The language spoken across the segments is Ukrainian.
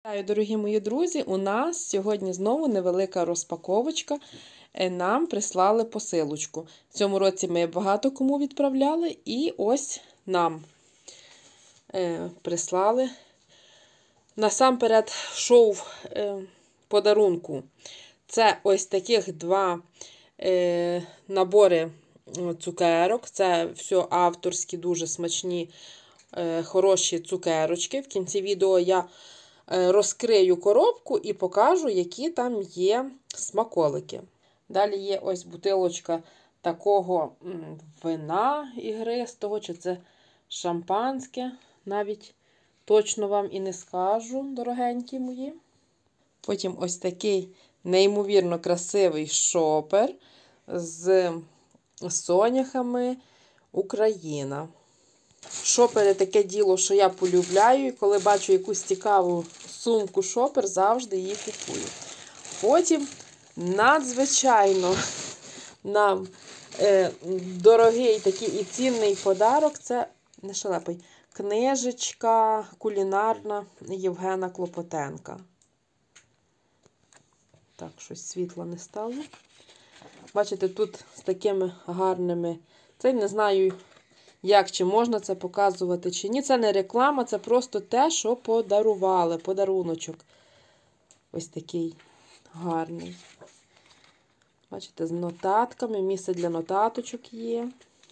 Вітаю, дорогі мої друзі! У нас сьогодні знову невелика розпаковочка. Нам прислали посилочку. В цьому році ми багато кому відправляли, і ось нам прислали. Насамперед шов подарунку. Це ось таких два набори цукерок. Це все авторські, дуже смачні, хороші цукерочки. В кінці відео я розкрию коробку і покажу, які там є смаколики. Далі є ось бутилочка такого вина ігристого, чи це шампанське. Навіть точно вам і не скажу, дорогенькі мої. Потім ось такий неймовірно красивий шопер з соняхами Україна. Шопери таке діло, що я полюбляю, і коли бачу якусь цікаву сумку шопер, завжди її купую. Потім надзвичайно нам дорогий такий і цінний подарок, це не шелепий, книжечка кулінарна Євгена Клопотенка. Так, щось світло не стало. Бачите, тут з такими гарними, це не знаю, як, чи можна це показувати, чи ні. Це не реклама, це просто те, що подарували, подаруночок. Ось такий гарний. Бачите, з нотатками, місце для нотаточок є.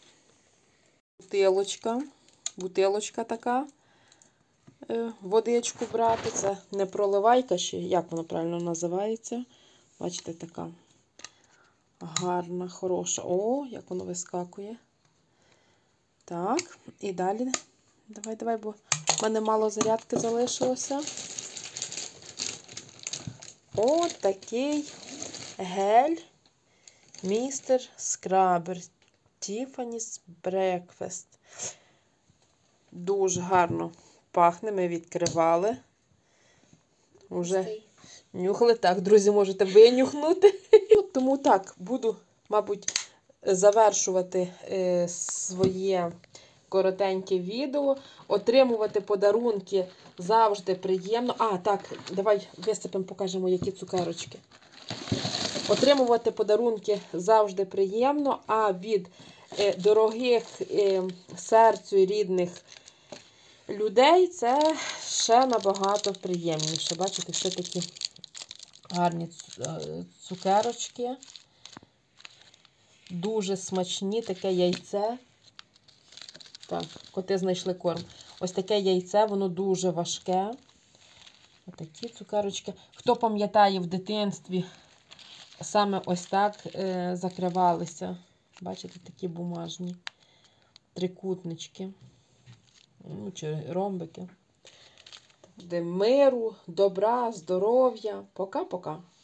Бутилочка така. Водичку брати. Це не проливайка ще, як воно правильно називається. Бачите, така гарна, хороша. О, як воно вискакує. Так, і далі, давай, бо в мене мало зарядки залишилося. Ось такий гель Містер Скрабер Tiffany's Breakfast. Дуже гарно пахне, ми відкривали. Уже нюхали. Так, друзі, можете винюхнути. Тому так, буду, мабуть, завершувати своє коротеньке відео. Отримувати подарунки завжди приємно. А, так, давай висипемо, покажемо, які цукерочки. Отримувати подарунки завжди приємно, а від дорогих серцю рідних людей це ще набагато приємніше. Бачите, ще такі гарні цукерочки. Дуже смачні, таке яйце. Так, коти знайшли корм. Ось таке яйце, воно дуже важке. Отакі цукерочки. Хто пам'ятає, в дитинстві саме ось так закривалися. Бачите, такі бумажні трикутнички. Ну, чи ромбики. Де миру, добра, здоров'я. Пока-пока.